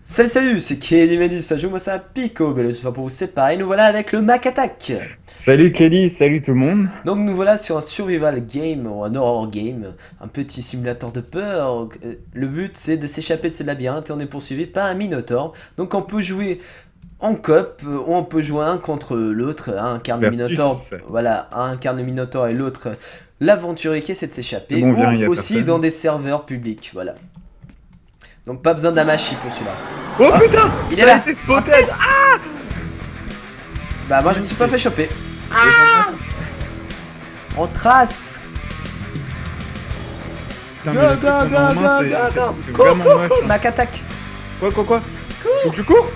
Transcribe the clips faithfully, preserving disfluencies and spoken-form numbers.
Salut salut, c'est Kenny Mendy, ça joue moi ça Pico, mais le super pour vous c'est pareil, nous voilà avec le Mac Attack. Salut Kelly, salut tout le monde. Donc nous voilà sur un survival game ou un horror game, un petit simulateur de peur. Le but c'est de s'échapper de ces labyrinthes et on est poursuivi par un minotaure. Donc on peut jouer en coop ou on peut jouer un contre l'autre, un incarne le Versus. minotaure, voilà, un incarne le minotaure et l'autre l'aventurier qui essaie de s'échapper, bon, viens, ou y a aussi personne. dans des serveurs publics, voilà. Donc pas besoin d'Amashi pour celui-là. Oh putain, Il est là. été spotted. Ah, bah moi je me suis pas fait choper. Ah On trace. Putain, Go mais la go truc qu'on go a en go main, go c'est- go. c'est c'est Cours vraiment cours moche, cours. hein. Mac attaque. Quoi, quoi, quoi Faut que je cours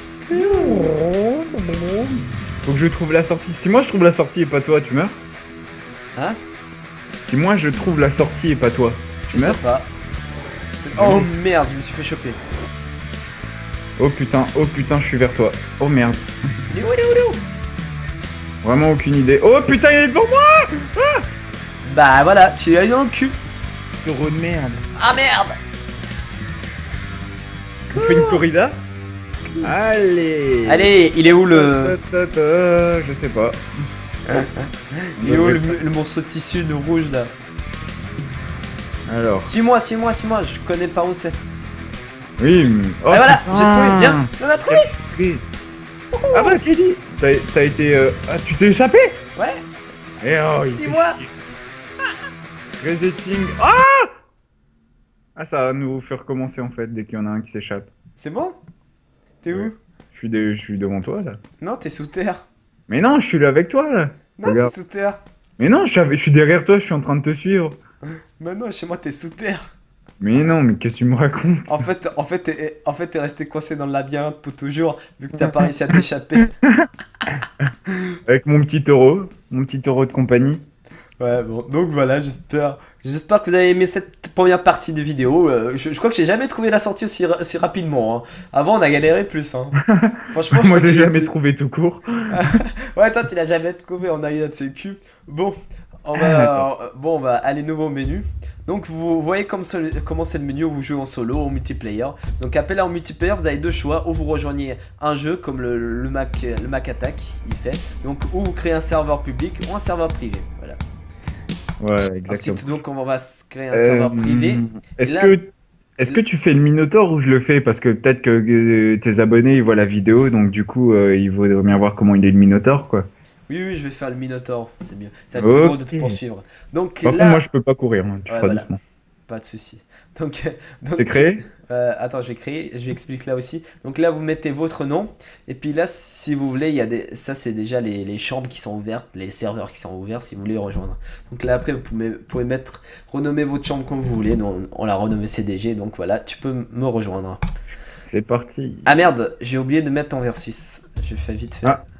Faut que je trouve la sortie. Si moi je trouve la sortie et pas toi, tu meurs. Hein? Si moi je trouve la sortie et pas toi, tu Je sais meurs. pas. Je Oh sais. merde, je me suis fait choper. Oh putain, oh putain, je suis vers toi. Oh merde. Il est où, il est où, il est où? Vraiment aucune idée. Oh putain, il est devant moi. Bah voilà, tu as eu dans le cul. Taureau de merde. Ah merde. On fait une corrida. Allez. Allez, il est où le... Ta, ta, ta, ta, je sais pas. Il est où le, le morceau de tissu de rouge là? Alors. Suis-moi, suis-moi, suis-moi, je connais pas où c'est. Oui, mais... Oh, Ah voilà, putain. j'ai trouvé, viens, on a trouvé. Oui. Ah bah Kelly, t'as t'as été... euh, Ah, tu t'es échappé. Ouais, Eh oh, il Six fait mois. chier. Resetting. Ah Ah, ça va nous faire recommencer en fait dès qu'il y en a un qui s'échappe. c'est bon? T'es où? Ouais. Je suis, de... je suis devant toi là. Non, t'es sous terre. Mais non, je suis là avec toi là. Non, t'es Regarde. sous terre. Mais non, je suis, avec- je suis derrière toi, je suis en train de te suivre. Bah non, chez moi t'es sous terre. Mais non, mais qu'est-ce que tu me racontes? En fait, en fait, t'es, en fait, t'es resté coincé dans le labyrinthe pour toujours, vu que t'as pas réussi à t'échapper. Avec mon petit taureau, mon petit taureau de compagnie. Ouais, bon, donc voilà, j'espère, j'espère que vous avez aimé cette première partie de vidéo. Euh, je, je crois que j'ai jamais trouvé la sortie aussi, ra- aussi rapidement. Hein. Avant, on a galéré plus. Hein. Franchement, je Moi, crois que j'ai tu- jamais tu- trouvé tout court. Ouais, toi, tu l'as jamais trouvé. On a eu un de ses cul. Bon, on va, bon, on va aller nouveau au menu. Donc, vous voyez comme ce- comment c'est le menu où vous jouez en solo, en multiplayer. Donc, appelé en multiplayer, vous avez deux choix. Ou vous rejoignez un jeu comme le, le Mac, le Mac Attack, il fait. Donc, ou vous créez un serveur public ou un serveur privé. Voilà. Ouais, exactement. Ensuite, donc, on va se créer un serveur Euh, privé. Est-ce Là- que est-ce que tu fais le Minotaur ou je le fais? Parce que peut-être que euh, tes abonnés ils voient la vidéo, donc du coup euh, ils voudraient bien voir comment il est le Minotaur, quoi. Oui, oui, je vais faire le Minotaur, c'est mieux. Ça va être plus drôle de te Ok. poursuivre. Donc, Par là, contre, moi je peux pas courir, hein, tu Ouais, feras voilà. doucement. pas de souci. Donc, donc C'est créé? Euh, attends, je vais créer, je vais expliquer là aussi. Donc là, vous mettez votre nom. Et puis là, si vous voulez, il y a des, ça c'est déjà les, les chambres qui sont ouvertes, les serveurs qui sont ouverts si vous voulez rejoindre. Donc là, après, vous pouvez, pouvez mettre, renommer votre chambre comme vous voulez. Donc, on l'a renommé C D G. Donc voilà, tu peux me rejoindre. C'est parti. Ah merde, j'ai oublié de mettre en versus. Je fais vite fait. Ah.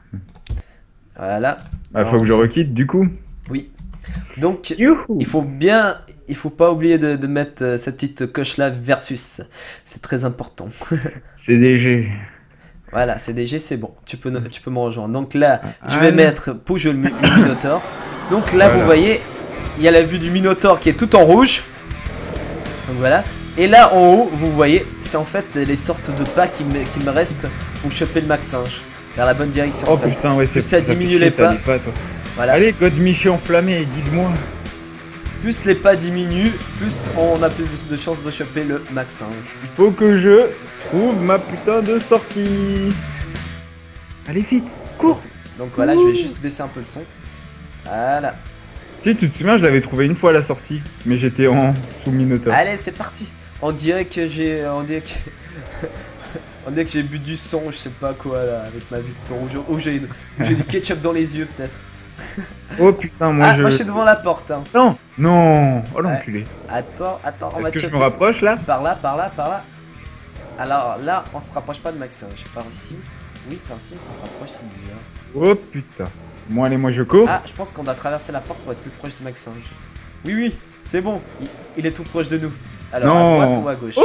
Voilà. Ah, faut que je requitte du coup. Oui. Donc, Youhou. il faut bien, il faut pas oublier de, de mettre euh, cette petite coche là versus. C'est très important. C D G. Voilà, C D G, c'est bon. Tu peux, tu peux me rejoindre. Donc là, je Ah, vais non. mettre pour jouer le, mi- le Minotaur. Donc là, Voilà. vous voyez, il y a la vue du Minotaur qui est tout en rouge. Donc voilà. Et là, en haut, vous voyez, c'est en fait les sortes de pas qui me, qui me restent pour choper le max singe. Vers la bonne direction, Oh en fait. putain, ouais, c'est Plus ça fait diminue chier, les t'as pas. des toi. Voilà. Allez, God Miché enflammé, guide-moi. Plus les pas diminuent, plus on a plus de chances de choper le max singe. Il faut que je trouve ma putain de sortie. Allez vite, cours. Donc voilà, je vais juste baisser un peu le son. Voilà. Si tu te souviens, je l'avais trouvé une fois à la sortie, mais j'étais en sous Minotaur. Allez, c'est parti. On dirait que j'ai, on dirait que, on dirait que j'ai bu du sang, je sais pas quoi là, avec ma vue de ton rouge. Ou j'ai, ou j'ai du ketchup dans les yeux peut-être. Oh putain, moi Ah, je. moi je suis devant la porte. Hein. Non, non. Oh l'enculé. Attends, attends, on Est-ce va que je choper. me rapproche là? Par là, par là, par là. Alors là, on se rapproche pas de Max singe. Par ici. Oui, par ici, on se rapproche, c'est bizarre. Oh putain. Bon allez, moi je cours. Ah, je pense qu'on doit traverser la porte pour être plus proche de Max singe. Oui, oui, c'est bon. Il, il est tout proche de nous. Alors, Non. à droite ou à gauche?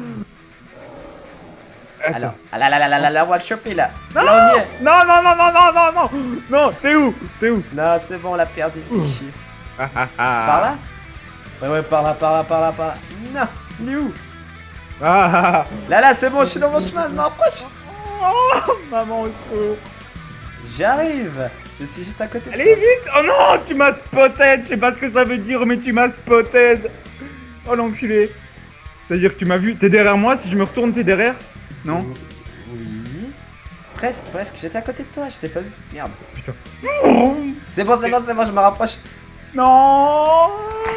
Attends. Alors, ah là là là là là là, on va le choper là. Non, Là, on y est. non, non, non, non, non, non, non, non, t'es où? T'es où? Non, c'est bon, on l'a perdu, Ouh. fait chier. Ah, ah, ah. Par là? Ouais, ouais, par là, par là, par là, par là. Non, il est où? Ah, Là, là, c'est bon, je suis dans mon chemin, je me rapproche. oh, maman, au secours. J'arrive. Je suis juste à côté de Allez, toi. vite. Oh non, tu m'as spotted. Je sais pas ce que ça veut dire, mais tu m'as spotted. Oh, l'enculé. C'est-à-dire que tu m'as vu. T'es derrière moi, si je me retourne, t'es derrière? Non? Oui. Presque, presque. J'étais à côté de toi, je t'ai pas vu. Merde. Putain. C'est bon, c'est bon, c'est bon, je me rapproche. Non.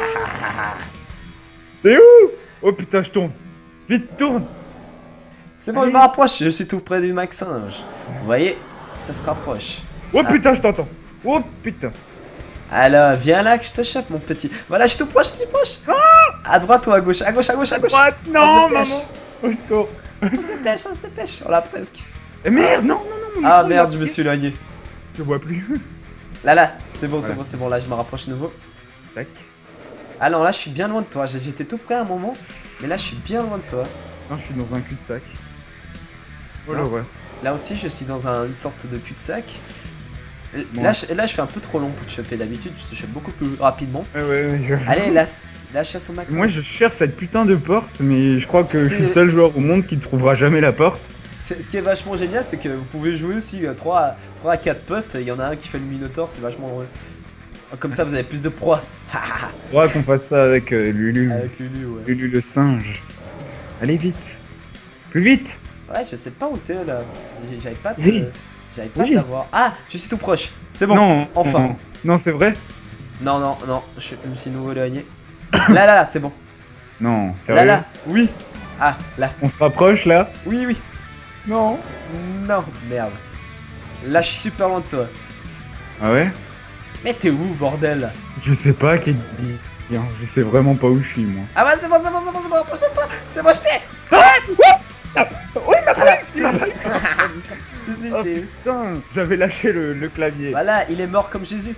T'es où? Oh putain, je tourne. Vite, tourne. C'est bon, je me rapproche. Je suis tout près du Max Singe. Vous voyez, ça se rapproche. Oh Ah. putain, je t'entends. Oh putain. Alors, viens là que je te chope, mon petit. Voilà, je suis tout proche, je suis tout proche. À droite ou à gauche? À gauche, à gauche, à gauche. Droite, On non, se dépêche. maman. Au secours. On se dépêche, on se dépêche. On l'a presque. Eh, merde, non, non, non. mon Ah micro, merde, il a je me pris. suis éloigné. Je vois plus. Là, là, c'est bon, c'est Voilà. bon, c'est bon. Là, je me rapproche de nouveau. Tac. Ah non, là, je suis bien loin de toi. J'ai- J'étais tout près à un moment, mais là, je suis bien loin de toi. Non, je suis dans un cul-de-sac. Oh Non. l'horreur. Là aussi, je suis dans un- une sorte de cul-de-sac. L- Bon. Là, je, là, je fais un peu trop long pour te choper. D'habitude, je te chope beaucoup plus rapidement. Ah ouais, ouais, je... Allez, la, la chasse au max. Moi, je cherche cette putain de porte, mais je crois Parce que que je suis le c'est- seul joueur au monde qui ne trouvera jamais la porte. C'est- Ce qui est vachement génial, c'est que vous pouvez jouer aussi trois à quatre potes. Il y en a un qui fait le Minotaur, c'est vachement drôle. Comme ça, vous avez plus de proies. Il faudra qu'on fasse ça avec euh, Lulu. Avec Lulu, ouais. Lulu le singe. Allez vite. Plus vite. Ouais, je sais pas où t'es là. J'ai- J'avais pas de. Oui. J'avais pas Oui. d'avoir. Ah, je suis tout proche. C'est bon. non, enfin. Non, non c'est vrai. Non, non, non. Je me suis nouveau éloigné. Là, là, là, c'est bon. Non, Là, sérieux. là. Oui. Ah, là. On se rapproche là. Oui, oui. Non. Non, merde. Là, je suis super loin de toi. Ah ouais. Mais t'es où, bordel? Je sais pas qui. Bien, je sais vraiment pas où je suis moi. Ah, bah, c'est bon, c'est bon, c'est bon, je me rapproche de toi. C'est bon, je t'ai. Oui, il m'a Ah, là, pris. je Il m'a t'ai. pris. Si, si, Oh, je t'ai eu. putain, j'avais lâché le, le clavier. Voilà, il est mort comme Jésus.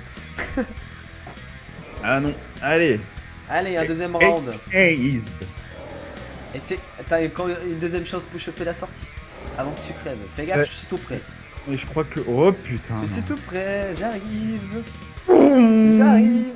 Ah non. Allez. Allez, un deuxième Eight round. Ace. Et c'est. T'as encore une deuxième chance pour choper la sortie. Avant que tu crèves. Fais gaffe, Ouais. je suis tout prêt. Et je crois que. Oh putain. Je suis non. tout prêt, j'arrive. Mmh. J'arrive.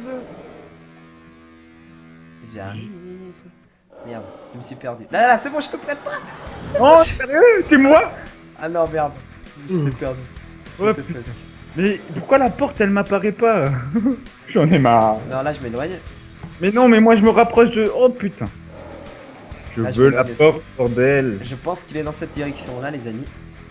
J'arrive. Merde, je me suis perdu. Là, là, là, c'est bon, je suis tout près de toi. C'est bon, Oh, je- sérieux? Tu moi? Ah non, merde. Je t'ai Mmh. perdu. Oh, J'étais putain. presque. Mais pourquoi la porte elle m'apparaît pas? J'en ai marre. Non, là, je m'éloigne. Mais non, mais moi je me rapproche de. Oh putain. Je Là, je veux me la laisse. porte, bordel. Je pense qu'il est dans cette direction-là, les amis.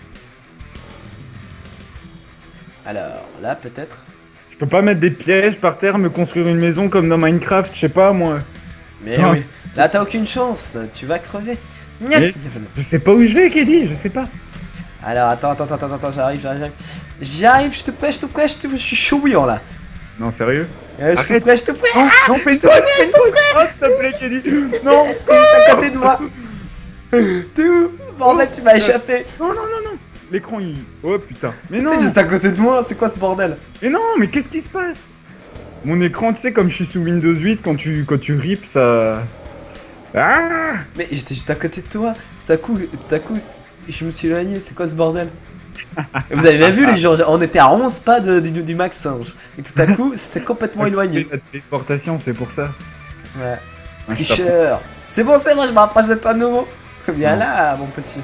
Alors, là, peut-être. Je peux pas mettre des pièges par terre, me construire une maison comme dans Minecraft, je sais pas moi. Mais Ah. oui. Là, t'as aucune chance. Tu vas crever. Gnac. Mais je sais pas où je vais, Kedi, je sais pas. Alors, attends, attends, attends, attends, attends, j'arrive, j'arrive. J'arrive, je te prête, je te prête, je te je suis chaud bouillant là. Non, sérieux? Euh, je te Arrête. prête, je te prête. Non, non, fais une pause, fais une pause. Oh, s'il te plaît, Kedi. Non, T'es juste à côté de moi. T'es où? Bordel, tu m'as échappé. non, non, non, non. L'écran il. Oh putain. Mais non, T'es juste à côté de moi, c'est quoi ce bordel? mais non, mais qu'est-ce qui se passe? Mon écran, tu sais, comme je suis sous Windows huit, quand tu, quand tu rips, ça. Ah! Mais j'étais juste à côté de toi. Tout à coup, tout à coup, je me suis éloigné. C'est quoi ce bordel? Vous avez bien vu les gens, on était à onze pas de- du, du Max Singe. Et tout à coup, c'est complètement éloigné. Activer la téléportation, c'est pour ça. Ouais. Ouais, je t'apprends. Tricheur. C'est bon, c'est bon, je me rapproche de toi de nouveau. Viens Non. là, mon petit.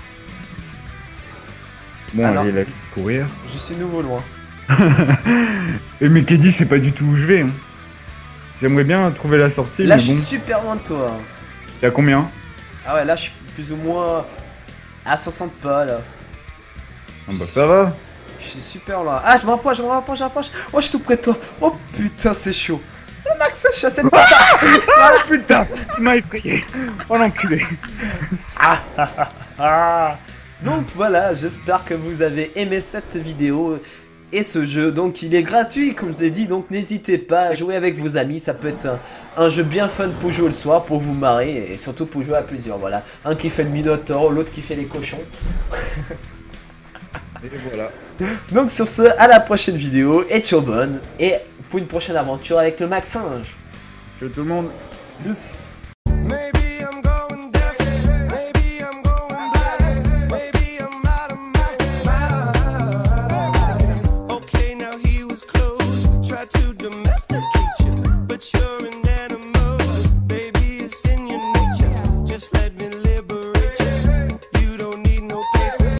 Bon, Ah non. allez, là, courir. Je suis nouveau loin. Et mais Kedi, je sais pas du tout où je vais. hein. J'aimerais bien trouver la sortie, Là, mais je bon. suis super loin de toi. T'es à combien? Ah ouais, là, je suis plus ou moins à soixante pas là. Ah bah ça va. Je suis super loin. Ah, je me rapproche, je me rapproche, je me rapproche. Oh, je suis tout près de toi. Oh putain, c'est chaud. Le Max, je suis à cette patate. Ah putain, tu m'as effrayé. Oh l'enculé. Donc voilà, j'espère que vous avez aimé cette vidéo et ce jeu. Donc il est gratuit, comme je l'ai dit, donc n'hésitez pas à jouer avec vos amis. Ça peut être un, un jeu bien fun pour jouer le soir, pour vous marrer et surtout pour jouer à plusieurs. Voilà, un qui fait le Minotaur, l'autre qui fait les cochons. Et voilà. Donc sur ce, à la prochaine vidéo et ciao bonne. Et pour une prochaine aventure avec le Max Singe. Ciao tout le monde. Tchuss.